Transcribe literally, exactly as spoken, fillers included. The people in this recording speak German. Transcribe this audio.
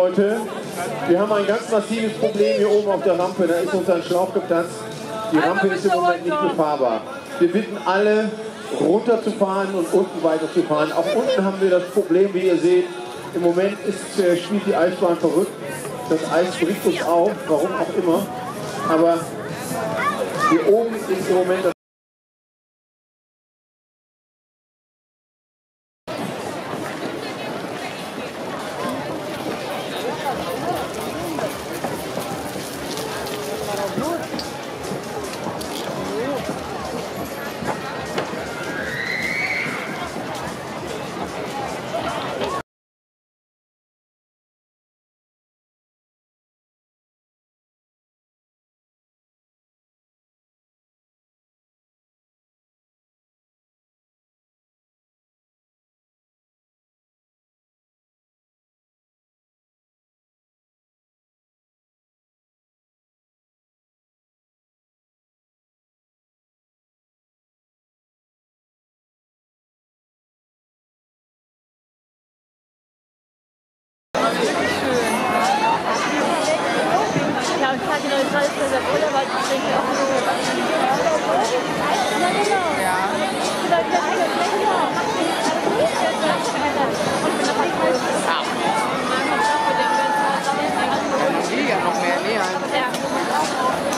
Leute, wir haben ein ganz massives Problem hier oben auf der Rampe. Da ist uns ein Schlauch geplatzt. Die Rampe ist im Moment nicht befahrbar. Wir bitten alle, runterzufahren und unten weiterzufahren. Auch unten haben wir das Problem, wie ihr seht. Im Moment ist, äh, spielt die Eisbahn verrückt. Das Eis bricht uns auf, warum auch immer. Aber hier oben ist im Moment das Ja, ich hatte neues Haus für das Urlaub, aber ich denke auch so. Ja. Ja, noch mehr näher. Ja.